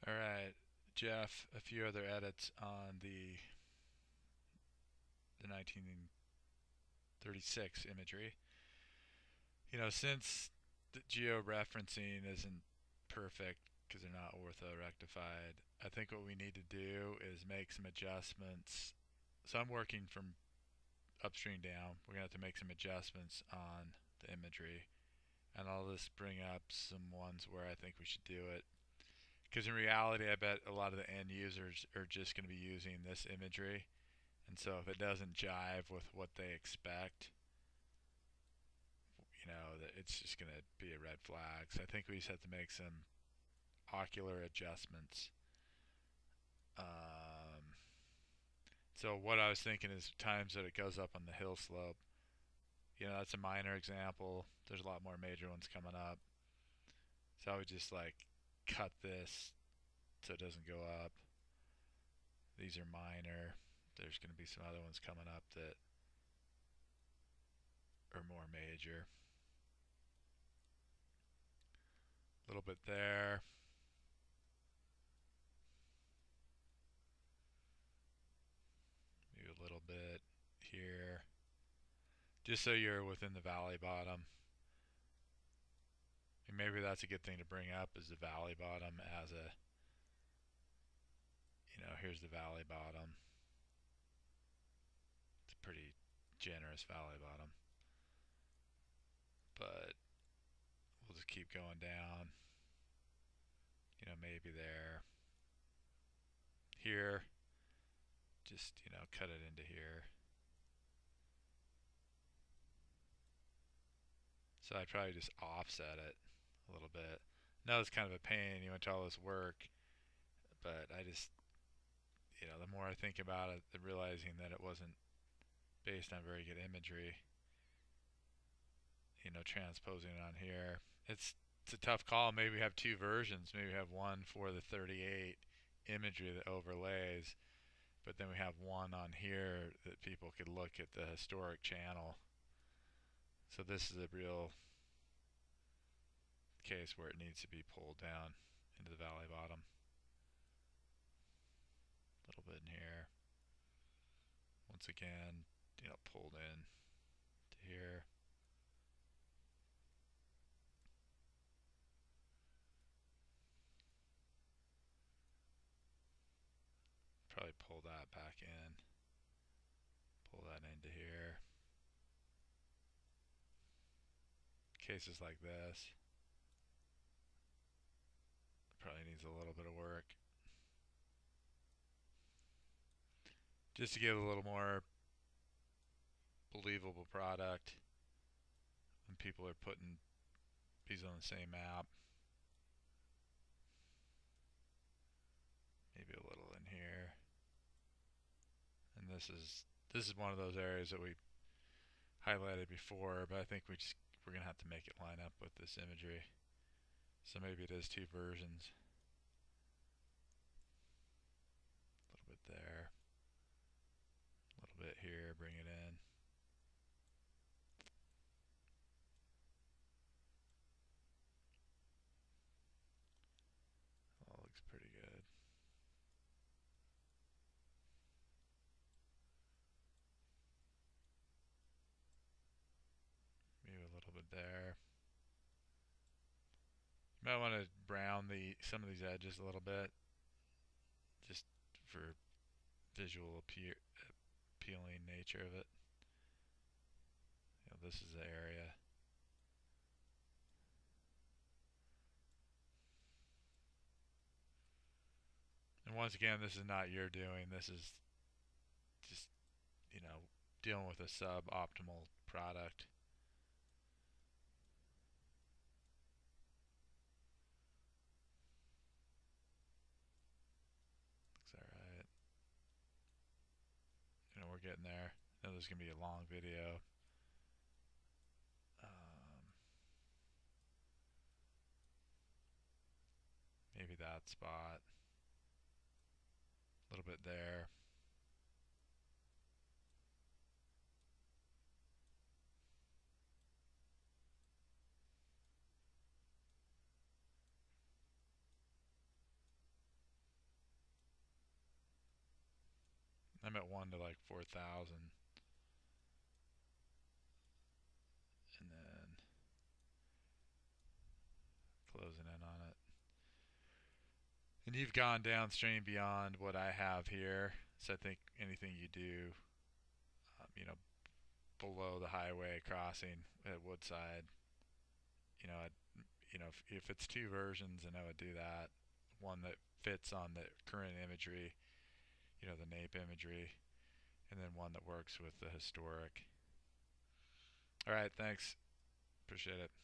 Alright, Jeff, a few other edits on the 1936 imagery. Since the georeferencing isn't perfect because they're not ortho-rectified, I think what we need to do is make some adjustments. So I'm working from upstream down. We're going to have to make some adjustments on the imagery. And I'll just bring up some ones where I think we should do it. Because in reality, I bet a lot of the end users are just going to be using this imagery. And so if it doesn't jive with what they expect, that it's just going to be a red flag. So I think we just have to make some ocular adjustments. So what I was thinking is times that it goes up on the hill slope. That's a minor example. There's a lot more major ones coming up. So I would just cut this so it doesn't go up. These are minor. There's going to be some other ones coming up that are more major. A little bit there. Maybe a little bit here. Just so you're within the valley bottom. And maybe that's a good thing to bring up, is the valley bottom as a, here's the valley bottom. It's a pretty generous valley bottom. But we'll just keep going down. Maybe there. Here, just, cut it into here. So I'd probably just offset it a little bit. Now it's kind of a pain. You went to all this work, but I just, the more I think about it, realizing that it wasn't based on very good imagery, transposing it on here. It's a tough call. Maybe we have two versions. Maybe we have one for the 38 imagery that overlays, but then we have one on here that people could look at the historic channel. So this is a real case where it needs to be pulled down into the valley bottom. A little bit in here. Once again, pulled in to here. Probably pull that back in. Pull that into here. Cases like this probably needs a little bit of work. Just to give a little more believable product when people are putting these on the same map. Maybe a little in here. And this is one of those areas that we highlighted before, but I think we're gonna have to make it line up with this imagery. So maybe it is two versions. A little bit there. A little bit here, bring it in. All looks pretty good. Maybe a little bit there. You might want to brown some of these edges a little bit, just for visual appealing nature of it. This is the area. And once again, this is not your doing. This is just, dealing with a suboptimal product. Looks alright. We're getting there. I know this is going to be a long video. Maybe that spot. A little bit there. at 1 to like 4,000, and then closing in on it. And you've gone downstream beyond what I have here. So I think anything you do, you know, below the highway crossing at Woodside, you know, if it's two versions, then I would do that. One that fits on the current imagery, the NAPE imagery, and then one that works with the historic. All right, thanks. Appreciate it.